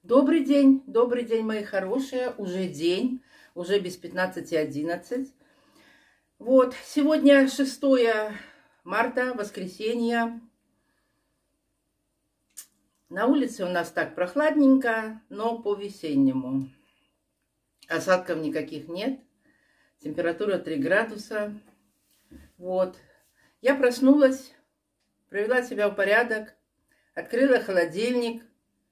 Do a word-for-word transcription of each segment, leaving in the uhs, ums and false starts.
Добрый день, добрый день, мои хорошие. Уже день, уже без пятнадцати одиннадцать. Вот, сегодня шестое марта, воскресенье. На улице у нас так прохладненько, но по-весеннему. Осадков никаких нет. Температура три градуса. Вот. Я проснулась, привела себя в порядок, открыла холодильник.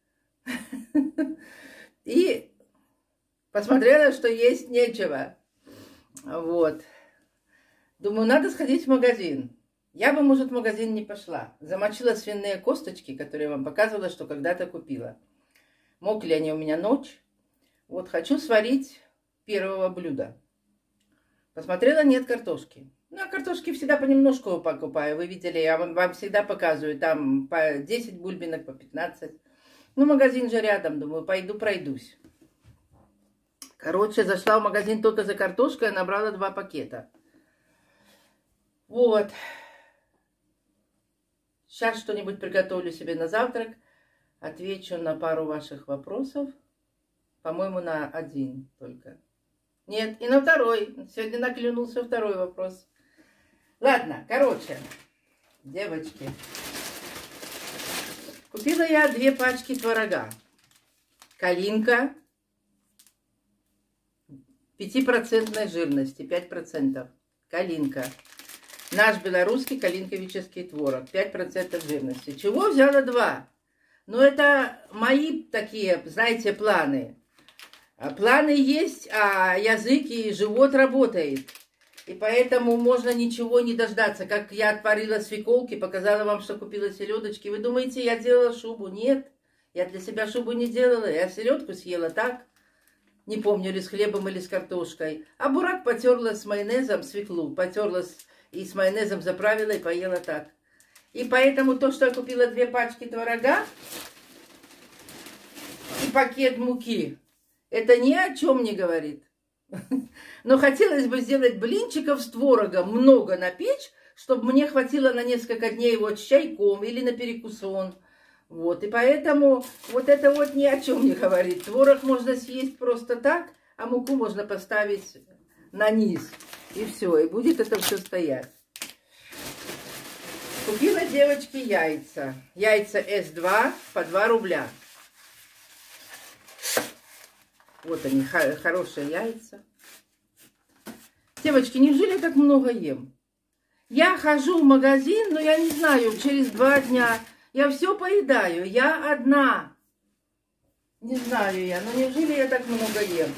И посмотрела, что есть нечего. Вот. Думаю, надо сходить в магазин. Я бы, может, в магазин не пошла. Замочила свиные косточки, которые я вам показывала, что когда-то купила. Мокли они у меня ночь. Вот, хочу сварить первого блюда. Посмотрела, нет картошки. Ну, а картошки всегда понемножку покупаю. Вы видели, я вам, вам всегда показываю. Там по десять бульбинок, по пятнадцать. Ну, магазин же рядом, думаю, пойду пройдусь. Короче, зашла в магазин только за картошкой, набрала два пакета. Вот. Сейчас что-нибудь приготовлю себе на завтрак. Отвечу на пару ваших вопросов. По-моему, на один только. Нет, и на второй. Сегодня наклюнулся второй вопрос. Ладно, короче, девочки. Купила я две пачки творога. Калинка пятипроцентной жирности, пять процентов. Калинка. Наш белорусский калинковический творог, пять процентов жирности. Чего взяла два? Ну, это мои такие, знаете, планы. Планы есть, а язык и живот работает. И поэтому можно ничего не дождаться. Как я отварила свеколки, показала вам, что купила селедочки. Вы думаете, я делала шубу? Нет, я для себя шубу не делала. Я селедку съела так. Не помню, ли с хлебом или с картошкой. А бурак потерла с майонезом, свеклу. Потерла с, и с майонезом заправила и поела так. И поэтому то, что я купила две пачки творога и пакет муки, это ни о чем не говорит. Но хотелось бы сделать блинчиков с творогом много напечь, чтобы мне хватило на несколько дней вот с чайком или на перекусон. Вот, и поэтому вот это вот ни о чем не говорит. Творог можно съесть просто так, а муку можно поставить на низ. И все, и будет это все стоять. Купила, девочки, яйца. Яйца эс два по два рубля. Вот они, хорошие яйца. Девочки, неужели я так много ем? Я хожу в магазин, но я не знаю, через два дня я все поедаю. Я одна. Не знаю я, но неужели я так много ем?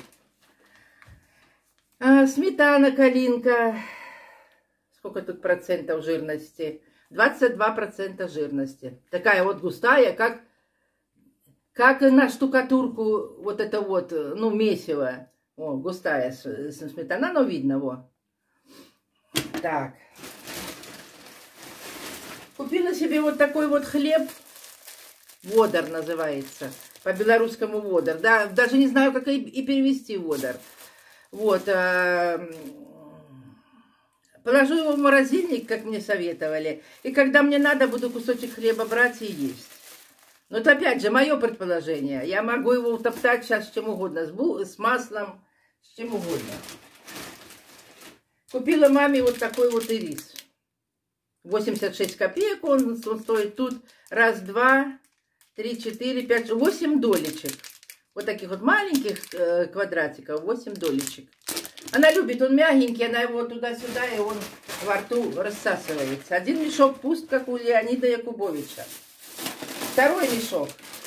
А, сметана калинка. Сколько тут процентов жирности? двадцать два процента жирности. Такая вот густая, как... Как на штукатурку вот это вот, ну, месиво. О, густая сметана, но видно, во. Так. Купила себе вот такой вот хлеб. Водор называется. По-белорусскому водор. Да, даже не знаю, как и перевести водор. Вот. А... Положу его в морозильник, как мне советовали. И когда мне надо, буду кусочек хлеба брать и есть. Но это опять же мое предположение. Я могу его утоптать сейчас с чем угодно. С, бу с маслом, с чем угодно. Купила маме вот такой вот ирис. восемьдесят шесть копеек он, он стоит. Тут раз, два, три, четыре, пять, восемь долечек. Вот таких вот маленьких э, квадратиков. восемь долечек. Она любит, он мягенький. Она его туда-сюда, и он во рту рассасывается. Один мешок пуст, как у Леонида Якубовича. Второй мешок.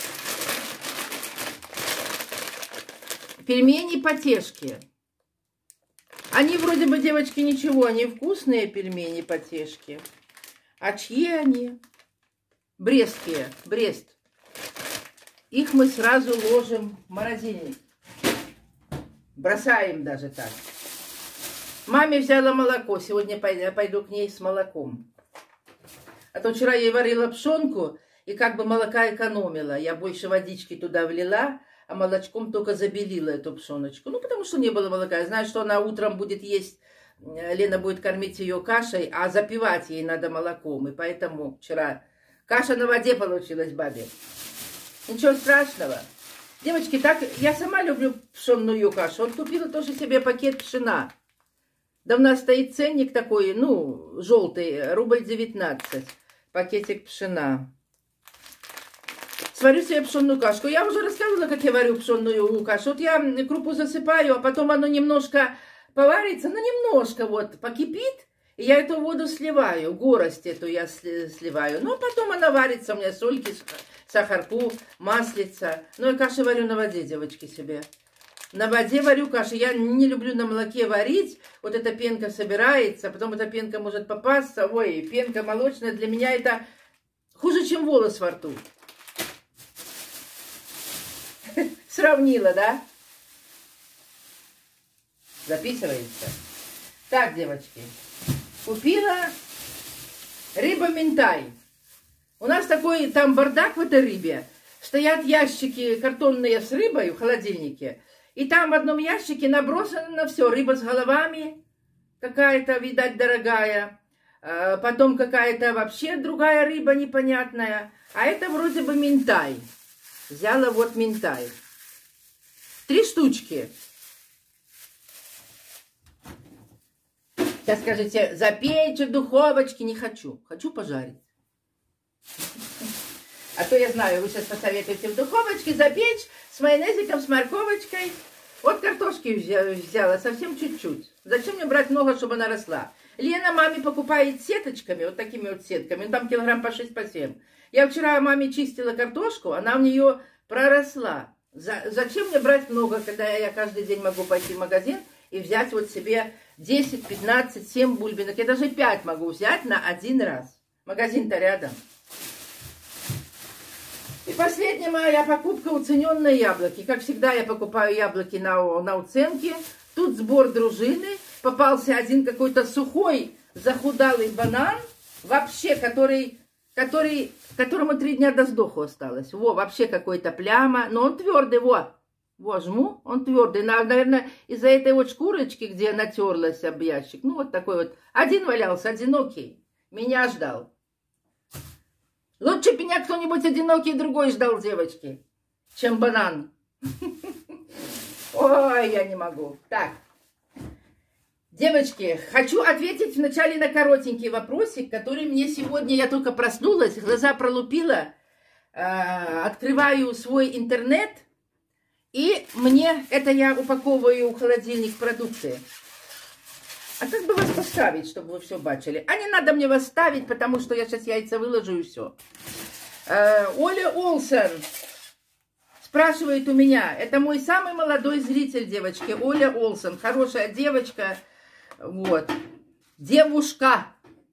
Пельмени потешки. Они вроде бы, девочки, ничего, они вкусные пельмени потешки. А чьи они? Брестские, Брест. Их мы сразу ложим в морозильник. Бросаем даже так. Маме взяла молоко. Сегодня я пойду к ней с молоком. А то вчера я ей варила пшенку. И как бы молока экономила. Я больше водички туда влила, а молочком только забелила эту пшеночку. Ну, потому что не было молока. Я знаю, что она утром будет есть, Лена будет кормить ее кашей, а запивать ей надо молоком. И поэтому вчера каша на воде получилась бабе. Ничего страшного. Девочки, так я сама люблю пшенную кашу. Вот купила тоже себе пакет пшена. Да у нас стоит ценник такой, ну, желтый, рубль девятнадцать. Пакетик пшена. Сварю себе пшенную кашку. Я уже рассказывала, как я варю пшенную кашу. Вот я крупу засыпаю, а потом оно немножко поварится, ну, немножко вот покипит. И я эту воду сливаю, горость эту я сливаю. Ну, а потом она варится, у меня сольки, сахарку, маслица. Ну, я кашу варю на воде, девочки, себе. На воде варю кашу. Я не люблю на молоке варить. Вот эта пенка собирается, потом эта пенка может попасться. Ой, пенка молочная для меня это хуже, чем волос во рту. Сравнила, да? Записывается. Так, девочки. Купила рыба минтай. У нас такой там бардак в этой рыбе. Стоят ящики картонные с рыбой в холодильнике. И там в одном ящике набросано на все. Рыба с головами какая-то, видать, дорогая. Потом какая-то вообще другая рыба непонятная. А это вроде бы минтай. Взяла вот минтай. Три штучки. Сейчас скажите, запечь в духовочке. Не хочу. Хочу пожарить. А то я знаю, вы сейчас посоветуете в духовочке запечь с майонезиком, с морковочкой. Вот картошки взяла, совсем чуть-чуть. Зачем мне брать много, чтобы она росла? Лена маме покупает сеточками, вот такими вот сетками. Ну, там килограмм по шесть, по семь. Я вчера маме чистила картошку, она в нее проросла. За, зачем мне брать много, когда я каждый день могу пойти в магазин и взять вот себе десять, пятнадцать, семь бульбинок. Я даже пять могу взять на один раз. Магазин-то рядом. И последняя моя покупка — уцененные яблоки. Как всегда, я покупаю яблоки на, на уценке. Тут сбор дружины. Попался один какой-то сухой, захудалый банан. Вообще, который, который, которому три дня до сдоху осталось. Во, вообще какой-то пляма. Но он твердый, во. Во, жму, он твердый. Наверное, из-за этой вот шкурочки, где натерлась об ящик. Ну, вот такой вот. Один валялся, одинокий. Меня ждал. Лучше бы меня кто-нибудь одинокий другой ждал, девочки, чем банан. Ой, я не могу. Так, девочки, хочу ответить вначале на коротенький вопросик, который мне сегодня, я только проснулась, глаза пролупила, э, открываю свой интернет, и мне, это я упаковываю в холодильник продукты. А как бы вас поставить, чтобы вы все бачили? А не надо мне вас ставить, потому что я сейчас яйца выложу и все. Э, Оля Олсен спрашивает у меня. Это мой самый молодой зритель, девочки. Оля Олсен. Хорошая девочка. Вот. Девушка.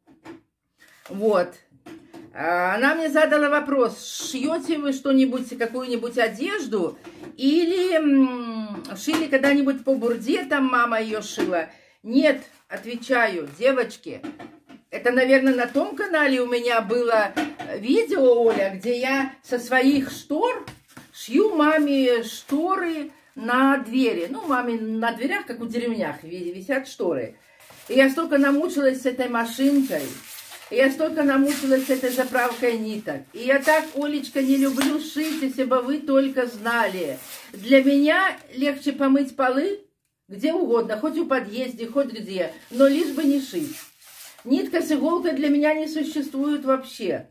Вот. Она мне задала вопрос. Шьете вы что-нибудь, какую-нибудь одежду? Или шили когда-нибудь по бурде, там мама ее шила? Нет, отвечаю, девочки, это, наверное, на том канале у меня было видео, Оля, где я со своих штор шью маме шторы на двери. Ну, маме на дверях, как у деревнях, висят шторы. И я столько намучилась с этой машинкой, и я столько намучилась с этой заправкой ниток. И я так, Олечка, не люблю шить, если бы вы только знали. Для меня легче помыть полы, где угодно, хоть в подъезде, хоть где, но лишь бы не шить. Нитка с иголкой для меня не существует вообще.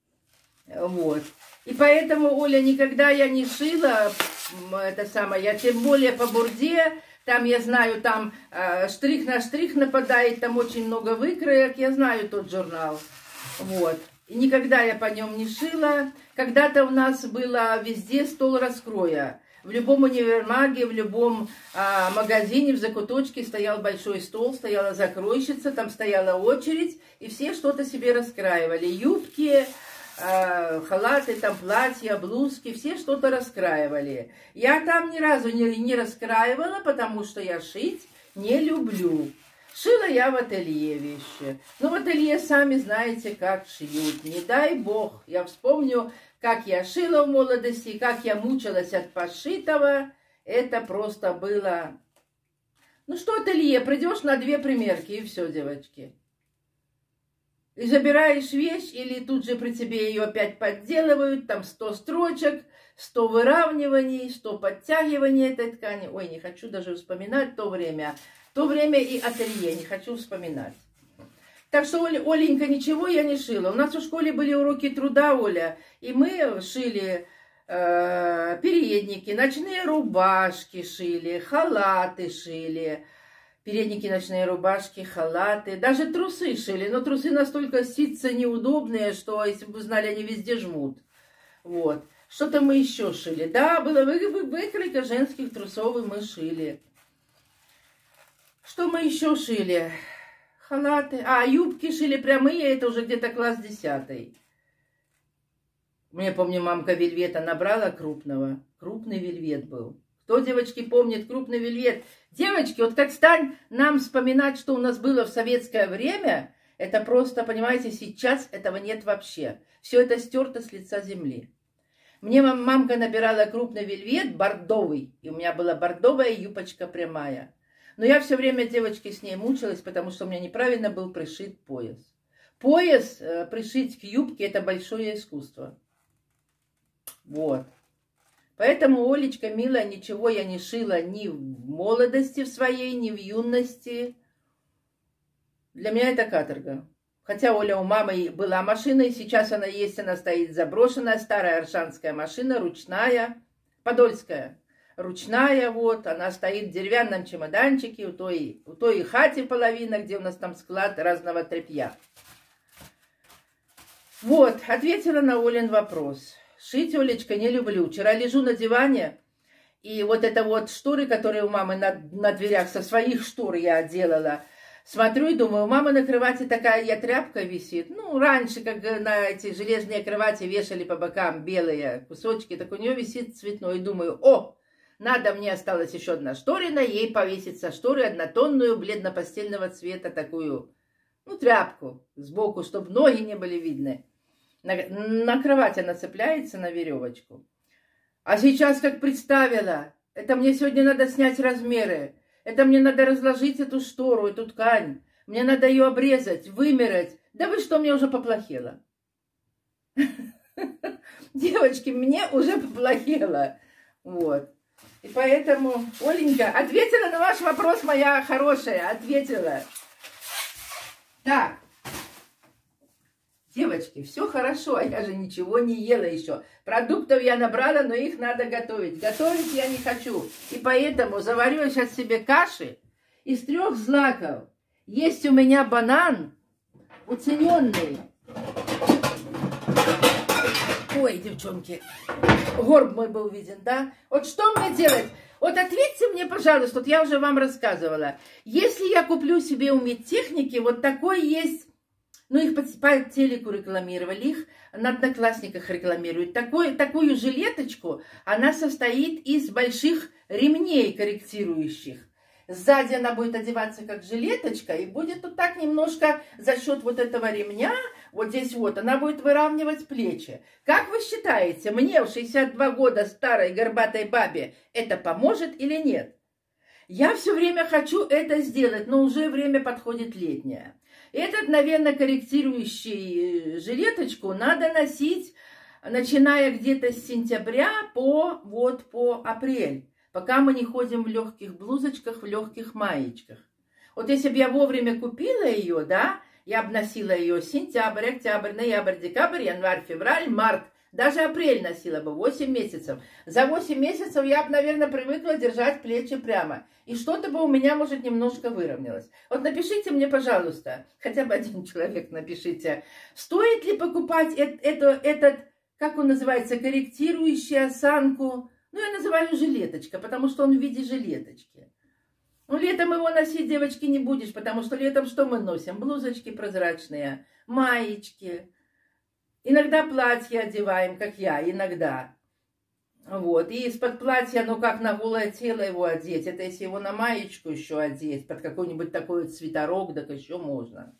Вот. И поэтому, Оля, никогда я не шила, это самое, я тем более по бурде, там, я знаю, там э, штрих на штрих нападает, там очень много выкроек, я знаю тот журнал. Вот. И никогда я по нем не шила. Когда-то у нас было везде стол раскроя. В любом универмаге, в любом а, магазине, в закуточке стоял большой стол, стояла закройщица, там стояла очередь, и все что-то себе раскраивали. Юбки, а, халаты, там платья, блузки, все что-то раскраивали. Я там ни разу не, не раскраивала, потому что я шить не люблю. Шила я в ателье вещи. Ну, в ателье сами знаете, как шьют. Не дай бог, я вспомню, как я шила в молодости, как я мучилась от пошитого. Это просто было... Ну что ателье, придешь на две примерки, и все, девочки. И забираешь вещь, или тут же при тебе ее опять подделывают, там сто строчек, сто выравниваний, сто подтягиваний этой ткани. Ой, не хочу даже вспоминать то время. То время и ателье, не хочу вспоминать. Так что, Оленька, ничего я не шила. У нас в школе были уроки труда, Оля, и мы шили э, передники, ночные рубашки шили, халаты шили. Передники, ночные рубашки, халаты, даже трусы шили. Но трусы настолько ситца неудобные, что, если бы вы знали, они везде жмут. Вот. Что-то мы еще шили. Да, было вы, вы, выкройка женских трусов, и мы шили. Что мы еще шили? Халаты. А, юбки шили прямые, это уже где-то класс десятый. Мне, помню, мамка вельвета набрала крупного. Крупный вельвет был. Кто, девочки, помнит крупный вельвет? Девочки, вот как стань нам вспоминать, что у нас было в советское время, это просто, понимаете, сейчас этого нет вообще. Все это стерто с лица земли. Мне мамка набирала крупный вельвет, бордовый, и у меня была бордовая юбочка прямая. Но я все время, девочки, с ней мучилась, потому что у меня неправильно был пришит пояс. Пояс э, пришить к юбке – это большое искусство. Вот. Поэтому, Олечка, милая, ничего я не шила ни в молодости в своей, ни в юности. Для меня это каторга. Хотя Оля у мамы была машина, и сейчас она есть, она стоит заброшенная, старая аршанская машина, ручная, подольская. Ручная, вот, она стоит в деревянном чемоданчике, у той, у той хате половина, где у нас там склад разного тряпья. Вот, ответила на Олин вопрос. Шить, Олечка, не люблю. Вчера лежу на диване, и вот это вот шторы, которые у мамы на, на дверях, со своих штор я делала, смотрю и думаю, у мамы на кровати такая я тряпка висит. Ну, раньше, как на эти железные кровати вешали по бокам белые кусочки, так у нее висит цветной. И думаю, о, надо, мне осталась еще одна шторина, ей повесить со шторы однотонную, бледно-постельного цвета такую, ну, тряпку сбоку, чтобы ноги не были видны. На, на кровать она цепляется на веревочку. А сейчас как представила, это мне сегодня надо снять размеры, это мне надо разложить эту штору, эту ткань, мне надо ее обрезать, вымерать. Да вы что, мне уже поплохело. Девочки, мне уже поплохело. Вот. И поэтому, Оленька, ответила на ваш вопрос, моя хорошая, ответила. Так. Девочки, все хорошо, а я же ничего не ела еще. Продуктов я набрала, но их надо готовить. Готовить я не хочу. И поэтому заварю сейчас себе каши из трех злаков. Есть у меня банан уцененный. Ой, девчонки, горб мой был виден, да? Вот что мне делать? Вот ответьте мне, пожалуйста, вот я уже вам рассказывала. Если я куплю себе у медтехники, вот такой есть... Ну, их по, по телеку рекламировали, их на Одноклассниках рекламируют. Такой, такую жилеточку, она состоит из больших ремней корректирующих. Сзади она будет одеваться как жилеточка, и будет вот так немножко за счет вот этого ремня, вот здесь вот, она будет выравнивать плечи. Как вы считаете, мне в шестьдесят два года старой горбатой бабе это поможет или нет? Я все время хочу это сделать, но уже время подходит летнее. Этот, наверное, корректирующий жилеточку надо носить, начиная где-то с сентября по, вот, по апрель, пока мы не ходим в легких блузочках, в легких маечках. Вот если бы я вовремя купила ее, да, я бы носила ее сентябрь, октябрь, ноябрь, декабрь, январь, февраль, март, даже апрель носила бы, восемь месяцев. За восемь месяцев я бы, наверное, привыкла держать плечи прямо. И что-то бы у меня, может, немножко выровнялось. Вот напишите мне, пожалуйста, хотя бы один человек напишите, стоит ли покупать это, этот, как он называется, корректирующий осанку, ну, я называю жилеточка, потому что он в виде жилеточки. Ну, летом его носить, девочки, не будешь, потому что летом что мы носим? Блузочки прозрачные, маечки. Иногда платье одеваем, как я, иногда. Вот. И из-под платья, ну как на голое тело его одеть? Это если его на маечку еще одеть, под какой-нибудь такой вот свитерок, так еще можно.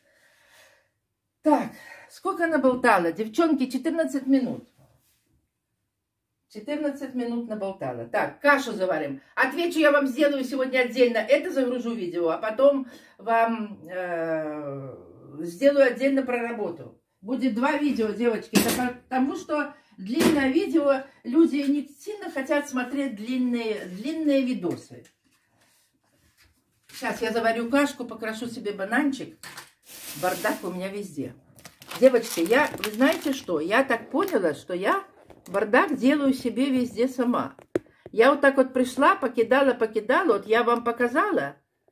Так, сколько наболтала? Девчонки, четырнадцать минут. четырнадцать минут наболтала. Так, кашу заварим. Отвечу я вам сделаю сегодня отдельно. Это загружу видео, а потом вам... Э сделаю отдельно про работу. Будет два видео, девочки, потому что длинное видео, люди не сильно хотят смотреть длинные, длинные видосы. Сейчас я заварю кашку, покрошу себе бананчик. Бардак у меня везде. Девочки, я, вы знаете что? Я так поняла, что я бардак делаю себе везде сама. Я вот так вот пришла, покидала, покидала. Вот я вам показала.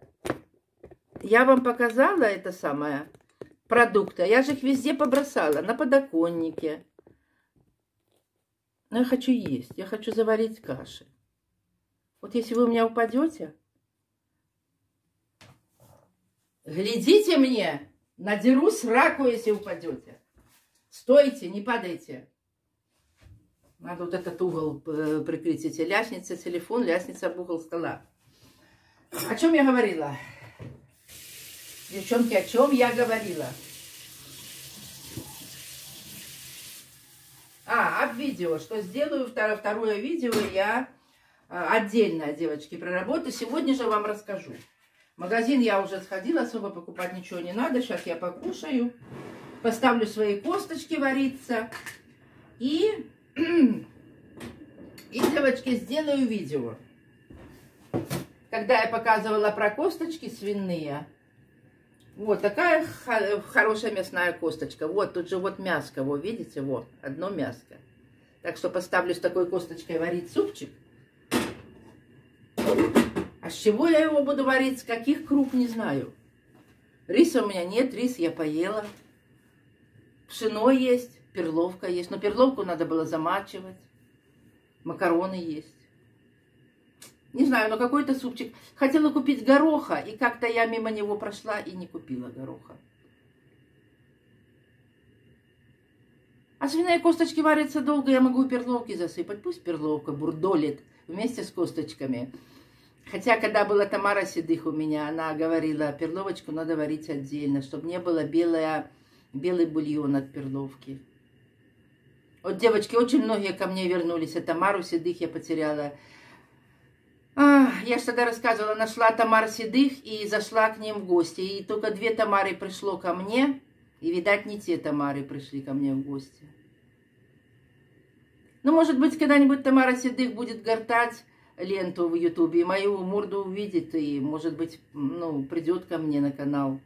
Я вам показала это самое продукты. Я же их везде побросала. На подоконнике. Но я хочу есть. Я хочу заварить каши. Вот если вы у меня упадете, глядите мне. Надеру сраку, если упадете. Стойте, не падайте. Надо вот этот угол прикрыть. Эти лясница, телефон, лясница об угол стола. О чем я говорила? Девчонки, о чем я говорила? А, об видео. Что сделаю второе, второе видео я отдельно, девочки, про работу. Сегодня же вам расскажу. В магазин я уже сходила, особо покупать ничего не надо. Сейчас я покушаю. Поставлю свои косточки вариться. И, и девочки, сделаю видео. Когда я показывала про косточки свиные. Вот такая хорошая мясная косточка. Вот тут же вот мяско. Вот видите, вот одно мяско. Так что поставлю с такой косточкой варить супчик. А с чего я его буду варить? С каких круп, не знаю. Риса у меня нет, рис я поела. Пшено есть, перловка есть. Но перловку надо было замачивать. Макароны есть. Не знаю, но какой-то супчик. Хотела купить гороха, и как-то я мимо него прошла и не купила гороха. А свиные косточки варятся долго, я могу перловки засыпать. Пусть перловка бурдолит вместе с косточками. Хотя, когда была Тамара Седых у меня, она говорила, перловочку надо варить отдельно, чтобы не было белая, белый бульон от перловки. Вот, девочки, очень многие ко мне вернулись, а Тамару Седых я потеряла. А, я же тогда рассказывала, нашла Тамару Седых и зашла к ним в гости. И только две Тамары пришло ко мне, и, видать, не те Тамары пришли ко мне в гости. Ну, может быть, когда-нибудь Тамара Седых будет гортать ленту в Ютубе, и мою морду увидит, и, может быть, ну, придет ко мне на канал.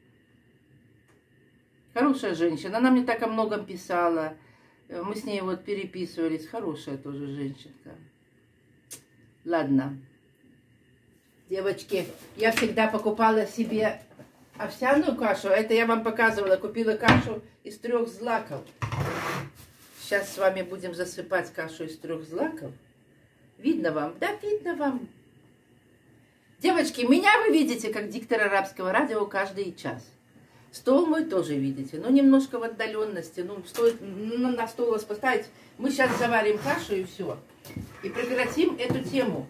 Хорошая женщина. Она мне так о многом писала. Мы с ней вот переписывались. Хорошая тоже женщинка. Ладно. Девочки, я всегда покупала себе овсяную кашу. Это я вам показывала. Купила кашу из трех злаков. Сейчас с вами будем засыпать кашу из трех злаков. Видно вам? Да, видно вам. Девочки, меня вы видите как диктор арабского радио каждый час. Стол мой тоже видите, но немножко в отдаленности. Ну, стоит на стол вас поставить. Мы сейчас заварим кашу и все. И прекратим эту тему.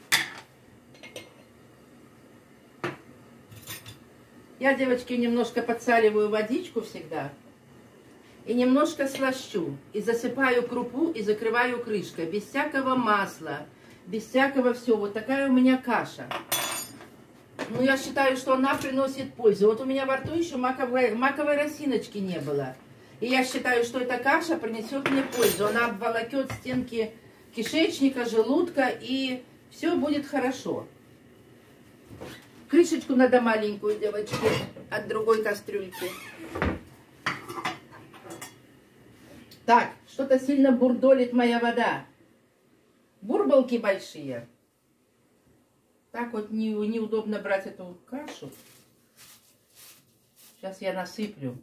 Я, девочки, немножко подсаливаю водичку всегда. И немножко слащу. И засыпаю крупу и закрываю крышкой. Без всякого масла. Без всякого всего. Вот такая у меня каша. Ну, я считаю, что она приносит пользу. Вот у меня во рту еще маковой, маковой росиночки не было. И я считаю, что эта каша принесет мне пользу. Она обволокет стенки кишечника, желудка. И все будет хорошо. Крышечку надо маленькую, девочки, от другой кастрюльки. Так, что-то сильно бурдолит моя вода. Бурбалки большие. Так вот не, неудобно брать эту кашу. Сейчас я насыплю.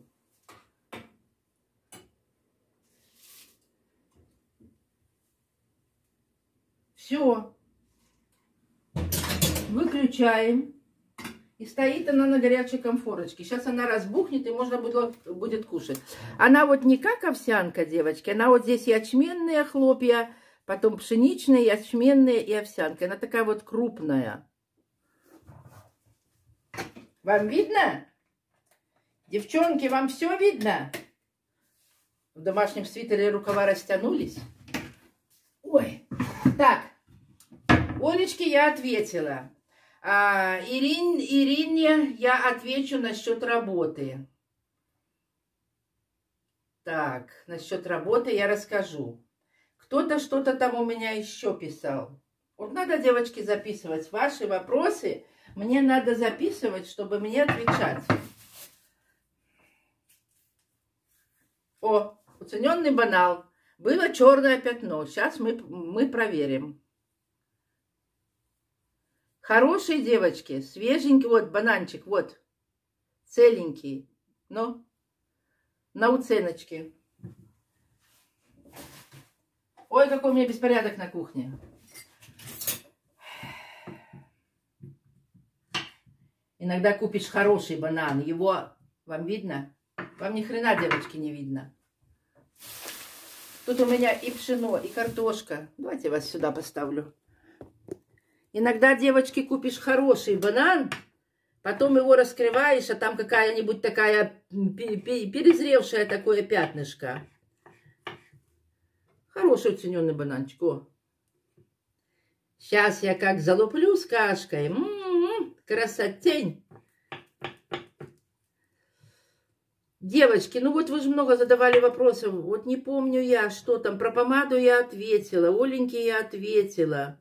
Все. Выключаем. И стоит она на горячей конфорочке. Сейчас она разбухнет, и можно будет, будет кушать. Она вот не как овсянка, девочки. Она вот здесь ячменные хлопья, потом пшеничные, ячменные и овсянка. Она такая вот крупная. Вам видно? Девчонки, вам все видно? В домашнем свитере рукава растянулись. Ой. Так. Олечке я ответила. А, Ирин, Ирине я отвечу насчет работы. Так, насчет работы я расскажу. Кто-то что-то там у меня еще писал. Вот надо, девочки, записывать ваши вопросы. Мне надо записывать, чтобы мне отвечать. О, уцененный банал. Было черное пятно. Сейчас мы, мы проверим. Хорошие девочки, свеженький, вот бананчик, вот, целенький, но на уценочке. Ой, какой у меня беспорядок на кухне. Иногда купишь хороший банан, его, вам видно? Вам ни хрена, девочки, не видно. Тут у меня и пшено, и картошка. Давайте я вас сюда поставлю. Иногда, девочки, купишь хороший банан, потом его раскрываешь, а там какая-нибудь такая перезревшая такое пятнышко. Хороший уцененный бананчик. О. Сейчас я как залуплю с кашкой. М-м-м, красотень. Девочки, ну вот вы же много задавали вопросов. Вот не помню я, что там. Про помаду я ответила. Оленьке я ответила.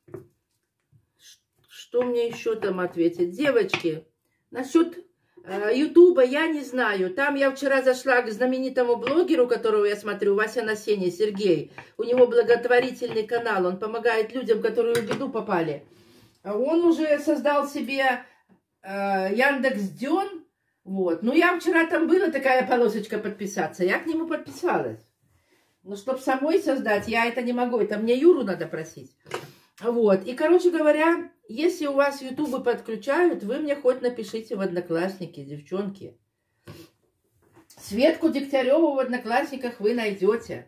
Что мне еще там ответить? Девочки, насчет э, Ютуба я не знаю. Там я вчера зашла к знаменитому блогеру, которого я смотрю, Вася Насеня, Сергей. У него благотворительный канал. Он помогает людям, которые в беду попали. Он уже создал себе э, Яндекс.Дзен. Вот. Ну, я вчера там была такая полосочка подписаться. Я к нему подписалась. Но чтобы самой создать, я это не могу. Это мне Юру надо просить. Вот. И, короче говоря, если у вас ютубы подключают, вы мне хоть напишите в Одноклассники, девчонки. Светку Дегтяреву в Одноклассниках вы найдете.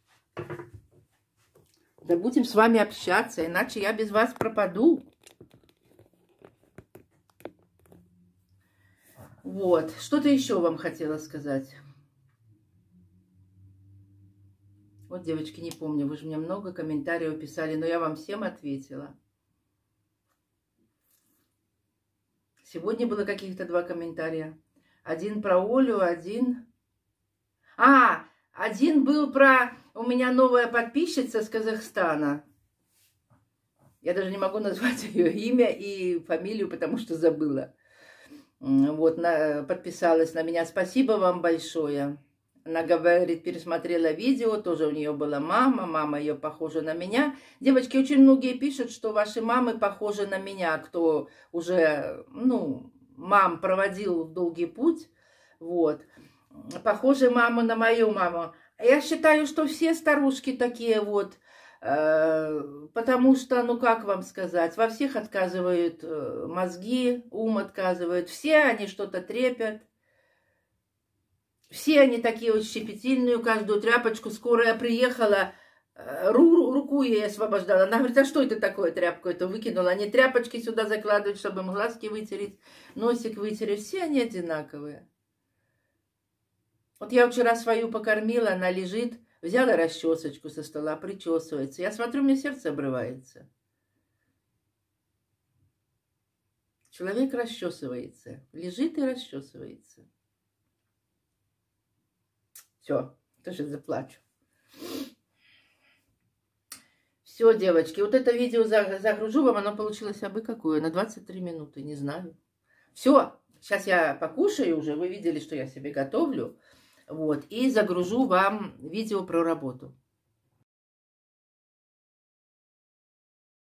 Да будем с вами общаться, иначе я без вас пропаду. Вот. Что-то еще вам хотела сказать. Вот, девочки, не помню, вы же мне много комментариев писали, но я вам всем ответила. Сегодня было каких-то два комментария. Один про Олю, один... А, один был про... У меня новая подписчица с Казахстана. Я даже не могу назвать ее имя и фамилию, потому что забыла. Вот, на, подписалась на меня. Спасибо вам большое. Она говорит, пересмотрела видео, тоже у нее была мама, мама ее похожа на меня. Девочки, очень многие пишут, что ваши мамы похожи на меня, кто уже, ну, мам проводил в долгий путь, вот. Похожи мама на мою маму. Я считаю, что все старушки такие вот, э, потому что, ну, как вам сказать, во всех отказывают мозги, ум отказывают, все они что-то трепят. Все они такие вот щепетильные, каждую тряпочку. Скорая приехала, ру, руку ей освобождала. Она говорит, а что это такое, тряпку эту выкинула? Они тряпочки сюда закладывают, чтобы им глазки вытереть, носик вытереть. Все они одинаковые. Вот я вчера свою покормила, она лежит, взяла расчесочку со стола, причесывается. Я смотрю, мне сердце обрывается. Человек расчесывается, лежит и расчесывается. Все, тоже заплачу. Все, девочки, вот это видео загружу вам, оно получилось абы какое, на двадцать три минуты, не знаю. Все, сейчас я покушаю уже, вы видели, что я себе готовлю. Вот, и загружу вам видео про работу.